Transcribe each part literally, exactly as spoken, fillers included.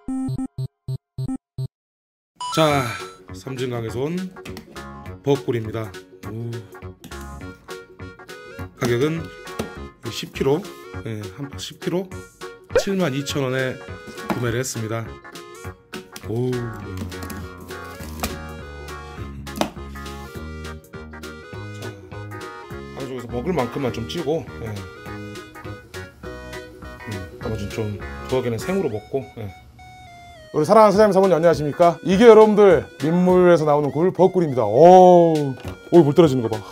자, 삼진강에서 온 버꿀입니다. 오. 가격은 십 킬로그램, 네, 한 박 십 킬로그램 칠만 이천 원에 구매를 했습니다. 오. 자, 한쪽에서 먹을 만큼만 좀 찌고, 네. 음, 나머지는 좀 두어개는 생으로 먹고. 네. 우리 사랑하는 사장님, 사모님 안녕하십니까? 이게 여러분들 민물에서 나오는 굴 버꿀입니다. 오, 오, 물 떨어지는 거 봐.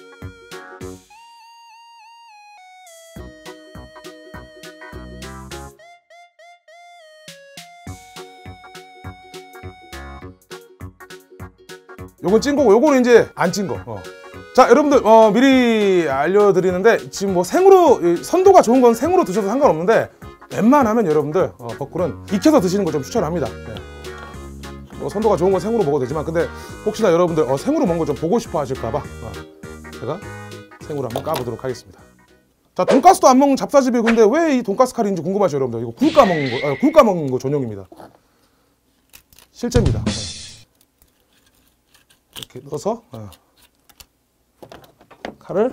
요건 찐 거고, 요거는 이제 안 찐 거. 어. 자, 여러분들 어, 미리 알려드리는데, 지금 뭐 생으로, 선도가 좋은 건 생으로 드셔도 상관없는데, 웬만하면 여러분들 어, 버꿀은 익혀서 드시는 거 좀 추천합니다. 네. 뭐 선도가 좋은 건 생으로 먹어도 되지만, 근데 혹시나 여러분들 어, 생으로 먹는 거 좀 보고 싶어 하실까봐 어, 제가 생으로 한번 까보도록 하겠습니다. 자, 돈가스도 안 먹는 잡사집이 근데 왜 이 돈가스 칼인지 궁금하시죠, 여러분들? 이거 굴 까먹는 거, 아, 굴 까먹는 거 전용입니다. 실제입니다. 네. 이렇게 넣어서 어. 칼을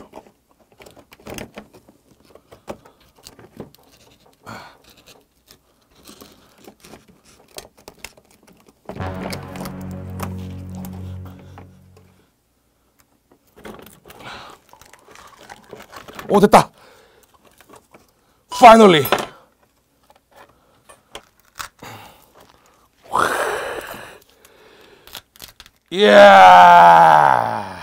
오, 됐다. Finally. 이야.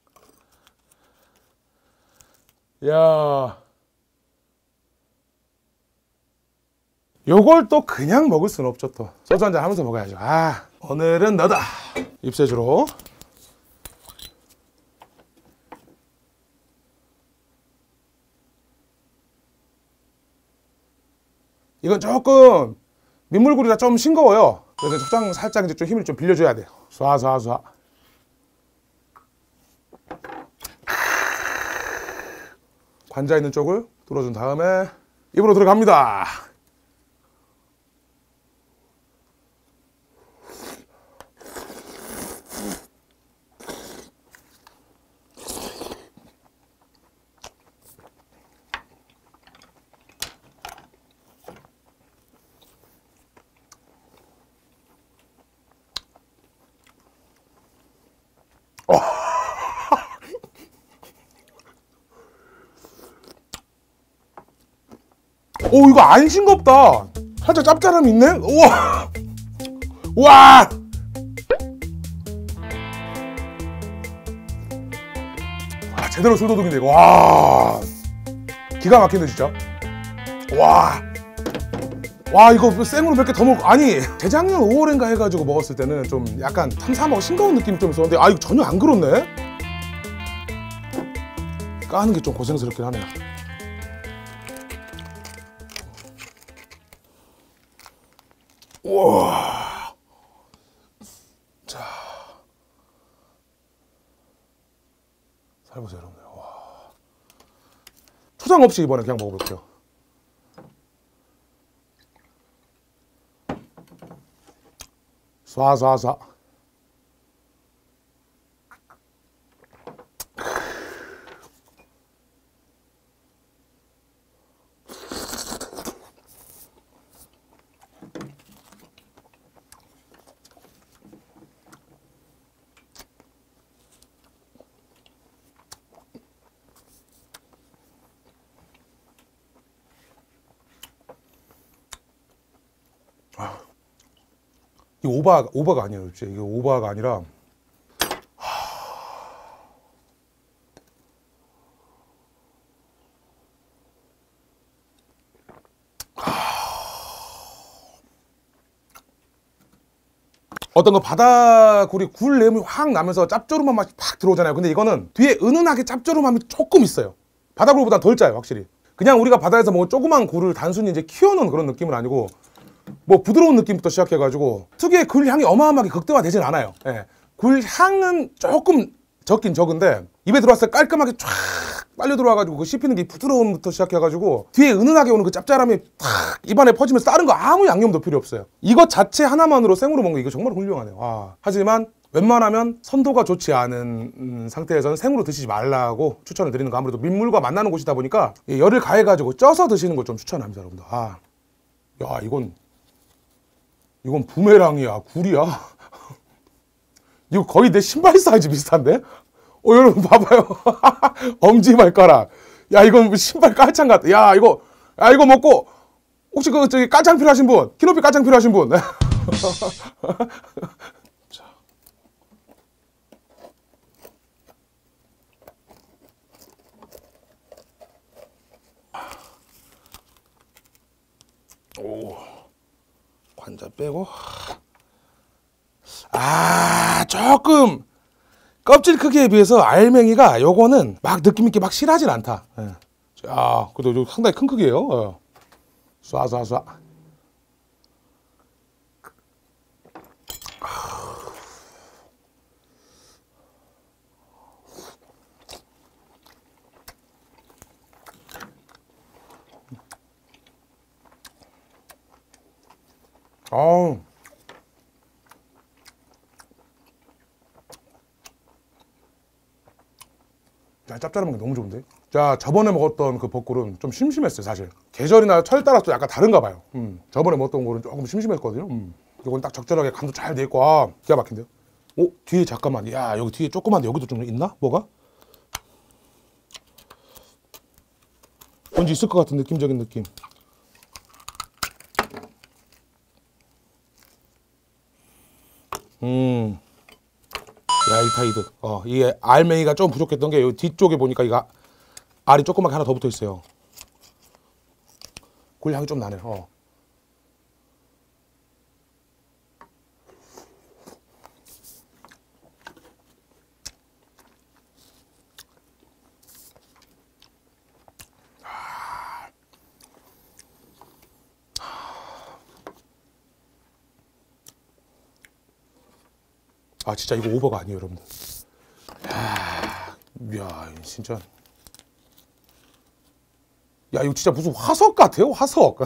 야. 요걸 또 그냥 먹을 수는 없죠. 또 소주 한잔 하면서 먹어야죠. 아, 오늘은 너다. 입새주로. 이건 조금 민물굴이라 좀 싱거워요. 그래서 초장 살짝 이제 좀 힘을 좀 빌려줘야 돼요. 쏴쏴쏴. 관자 있는 쪽을 뚫어준 다음에 입으로 들어갑니다. 오, 이거 안 싱겁다. 살짝 짭짤함이 있네. 우와. 와. 아, 제대로 술도둑인데 이거. 와. 기가 막히네 진짜. 와. 와, 이거 생으로 몇 개 더 먹고. 아니, 재작년 오월인가 해가지고 먹었을 때는 좀 약간 삼삼하고 싱거운 느낌이 좀 있었는데, 아, 이거 전혀 안 그렇네. 까는 게 좀 고생스럽긴 하네요. 우와. 자, 잘 보세요 여러분들. 와. 초장 없이 이번에 그냥 먹어볼게요. 쏴쏴쏴. 이거 오바, 오바가 아니에요. 진짜 이게 오바가 아니라. 어떤 거 바다굴이 굴 내음이 확 나면서 짭조름한 맛이 팍 들어오잖아요. 근데 이거는 뒤에 은은하게 짭조름함이 조금 있어요. 바다굴보다 덜 짜요, 확실히. 그냥 우리가 바다에서 먹은 조그만 굴을 단순히 이제 키워놓은 그런 느낌은 아니고, 뭐 부드러운 느낌부터 시작해가지고 특유의 굴 향이 어마어마하게 극대화되진 않아요. 예. 굴 향은 조금 적긴 적은데 입에 들어왔을 때 깔끔하게 쫙 빨려 들어와가지고 그 씹히는 게 부드러움부터 시작해가지고 뒤에 은은하게 오는 그 짭짤함이 탁 입안에 퍼지면서 다른 거 아무 양념도 필요 없어요. 이것 자체 하나만으로 생으로 먹는 거 이거 정말 훌륭하네요. 아, 하지만 웬만하면 선도가 좋지 않은 음, 상태에서는 생으로 드시지 말라고 추천을 드리는 거. 아무래도 민물과 만나는 곳이다 보니까 열을 가해가지고 쪄서 드시는 걸 좀 추천합니다, 여러분들. 아, 야, 이건 이건 부메랑이야, 굴이야. 이거 거의 내 신발 사이즈 비슷한데? 어, 여러분 봐봐요. 엄지발가락. 야, 이건 신발 깔창 같다. 야, 이거, 야, 이거 먹고 혹시 그 저기 깔창 필요하신 분, 키높이 깔창 필요하신 분. 자. 오, 관자 빼고. 아, 조금 껍질 크기에 비해서 알맹이가 요거는 막 느낌 있게 막 실하진 않다. 예. 자, 그래도 상당히 큰 크기예요. 어. 쏴쏴쏴. 아우. 야, 짭짤한 게 너무 좋은데? 자, 저번에 먹었던 그 벚꿀은 좀 심심했어요, 사실. 계절이나 철 따라서 약간 다른가 봐요. 음. 저번에 먹었던 거는 조금 심심했거든요. 음. 이건 딱 적절하게 간도 잘 돼 있고, 아, 기가 막힌데요? 오, 뒤에 잠깐만. 야, 여기 뒤에 조그만데 여기도 좀 있나? 뭐가? 뭔지 있을 것 같은 느낌적인 느낌. 음. 야이타이드. 어, 이게 알맹이가 좀 부족했던 게 여기 뒤쪽에 보니까 이거 알이 조그맣게 하나 더 붙어 있어요. 굴 향이 좀 나네. 어. 아, 진짜 이거 오버가 아니에요, 여러분들. 야, 야, 진짜. 야, 이거 진짜 무슨 화석 같아요, 화석.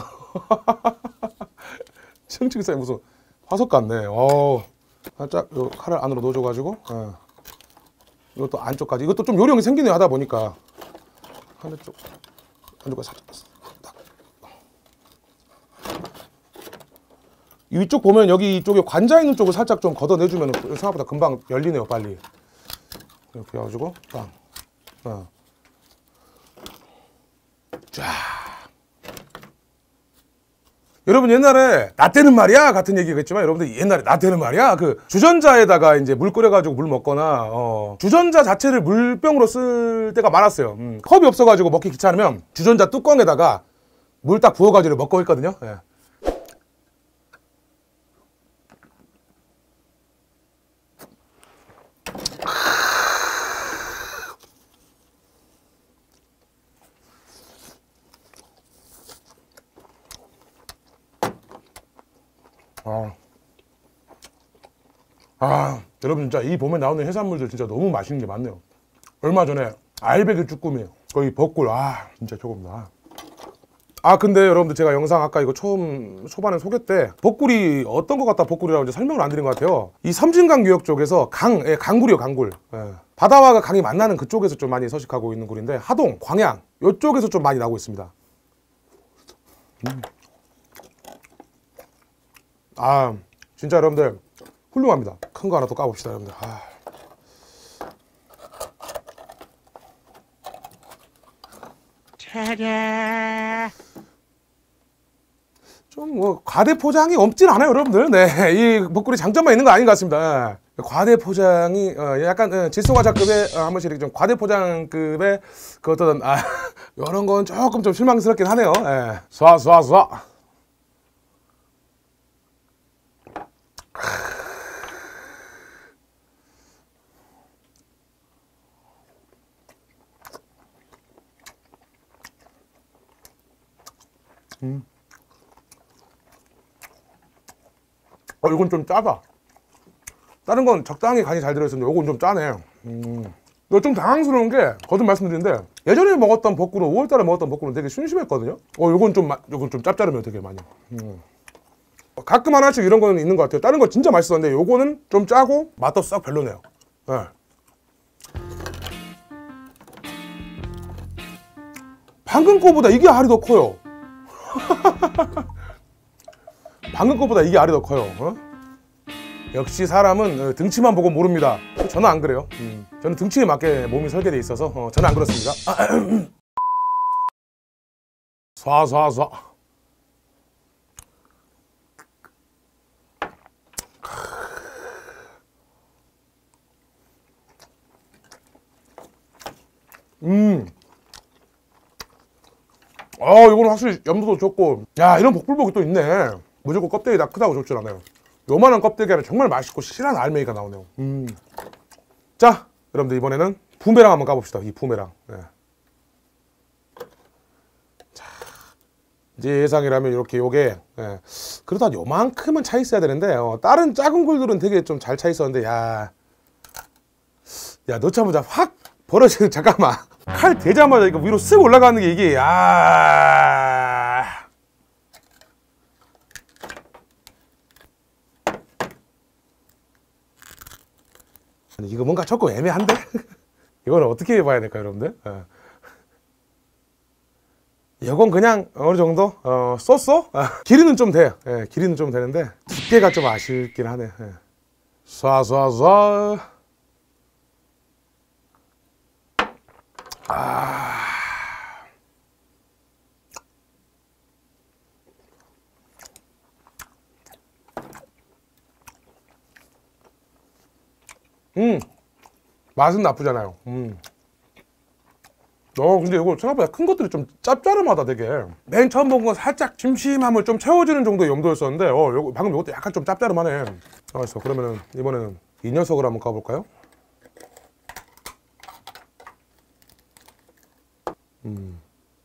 층층사이 무슨 화석 같네. 어, 살짝 요 칼을 안으로 넣어줘가지고, 어. 이것도 안쪽까지. 이것도 좀 요령이 생기네요, 하다 보니까. 한쪽, 안쪽까지 살짝. 딱. 이쪽 보면 여기 이쪽에 관자 있는 쪽을 살짝 좀 걷어내주면 생각보다 금방 열리네요, 빨리. 이렇게 해가지고, 빵. 어. 쫙. 여러분 옛날에 나 때는 말이야 같은 얘기겠지만 여러분들 옛날에 나 때는 말이야 그 주전자에다가 이제 물 끓여가지고 물 먹거나 어, 주전자 자체를 물병으로 쓸 때가 많았어요. 음, 컵이 없어가지고 먹기 귀찮으면 주전자 뚜껑에다가 물 딱 부어가지고 먹고 있거든요. 예. 아, 아, 여러분 진짜 이 봄에 나오는 해산물들 진짜 너무 맛있는 게 많네요. 얼마 전에 알배기 쭈꾸미, 거기 벚꿀, 아 진짜 조금다. 아 근데 여러분들 제가 영상 아까 이거 처음 초반에 소개 때 벚꿀이 어떤 것 같다 벚꿀이라고 이제 설명을 안 드린 것 같아요. 이 섬진강 유역 쪽에서 강, 예, 강굴이요 강굴. 예. 바다와 강이 만나는 그쪽에서 좀 많이 서식하고 있는 굴인데 하동, 광양 이쪽에서 좀 많이 나오고 있습니다. 음. 아 진짜 여러분들 훌륭합니다. 큰 거 하나 더 까봅시다 여러분들. 아. 좀 뭐 과대 포장이 없진 않아요 여러분들. 네, 이 벚꿀이 장점만 있는 거 아닌 것 같습니다. 과대 포장이 어, 약간 어, 질소과자급의 어, 한 번씩 이렇게 좀 과대 포장급의 그 어떤 아, 이런 건 조금 좀 실망스럽긴 하네요. 예. 쏴쏴쏴. 음. 어, 이건 좀 짜다. 다른 건 적당히 간이 잘 들어있었는데 이건 좀 짜네. 음. 너 좀 당황스러운 게 거듭 말씀드리는데 예전에 먹었던 볶음은 오월달에 먹었던 볶음은 되게 심심했거든요. 어 요건 좀 요건 좀 짭짤하면 되게 많이. 음. 가끔 하나씩 이런 거는 있는 것 같아요. 다른 거 진짜 맛있었는데 요거는 좀 짜고 맛도 싹 별로네요. 네. 방금 거보다 이게 알이 더 커요. 방금 거보다 이게 알이 더 커요. 어? 역시 사람은 등치만 보고 모릅니다. 저는 안 그래요. 음. 저는 등치에 맞게 몸이 설계되어 있어서 어, 저는 안 그렇습니다. 쏴쏴쏴. 음. 아, 이거는 확실히 염도도 좋고. 야, 이런 복불복이 또 있네. 무조건 껍데기 다 크다고 좋진 않아요. 요만한 껍데기 안에 정말 맛있고 실한 알맹이가 나오네요. 음. 자, 여러분들 이번에는 부메랑 한번 까봅시다. 이 부메랑. 네. 자, 제 예상이라면 이렇게 요게 예. 그래도 한 요만큼은 차 있어야 되는데 어, 다른 작은 굴들은 되게 좀 잘 차 있었는데 야, 야 넣자마자 확 벌어지는 잠깐만 칼 대자마자 이거 위로 쓱 올라가는 게 이게 야. 이거 뭔가 조금 애매한데? 이거는 어떻게 해봐야 될까요, 여러분들? 어. 이건 그냥 어느 정도 어, 쏘쏘? 아, 길이는 좀 돼요. 예, 길이는 좀 되는데 두께가 좀 아쉽긴 하네. 예. 쏴쏴쏴. 아. 음, 맛은 나쁘잖아요. 음. 어, 근데 이거 생각보다 큰 것들이 좀 짭짤하다 되게. 맨 처음 먹은 건 살짝 심심함을 좀 채워주는 정도의 염도였었는데, 어, 요거, 방금 이것도 약간 좀 짭짤하네. 알았어. 그러면은 이번에는 이 녀석을 한번 가볼까요? 음,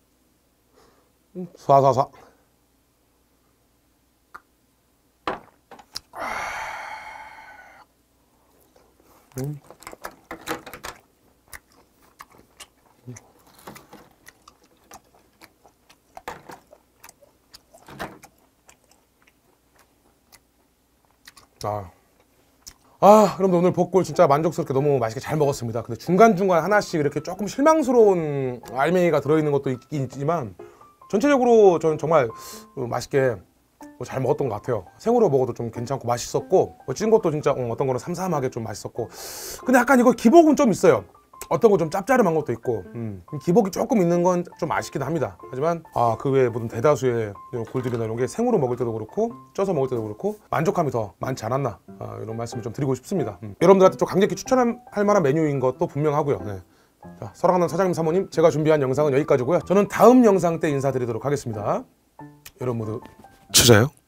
사사사. 음. 아. 아, 여러분들 오늘 복골 진짜 만족스럽게 너무 맛있게 잘 먹었습니다. 근데 중간중간 하나씩 이렇게 조금 실망스러운 알맹이가 들어있는 것도 있긴 있지만 전체적으로 저는 정말 맛있게 잘 먹었던 것 같아요. 생으로 먹어도 좀 괜찮고 맛있었고 찐 것도 진짜 어떤 거는 삼삼하게 좀 맛있었고 근데 약간 이거 기복은 좀 있어요. 어떤 건 좀 짭짤한 것도 있고 음, 기복이 조금 있는 건 좀 아쉽긴 합니다. 하지만 아, 그 외에 모든 대다수의 굴들이나 이런 게 생으로 먹을 때도 그렇고 쪄서 먹을 때도 그렇고 만족감이 더 많지 않았나 아, 이런 말씀을 좀 드리고 싶습니다. 음. 여러분들한테 좀 강력히 추천할 만한 메뉴인 것도 분명하고요. 네. 자, 사랑하는 사장님 사모님, 제가 준비한 영상은 여기까지고요. 저는 다음 영상 때 인사드리도록 하겠습니다. 여러분 모두 찾아요.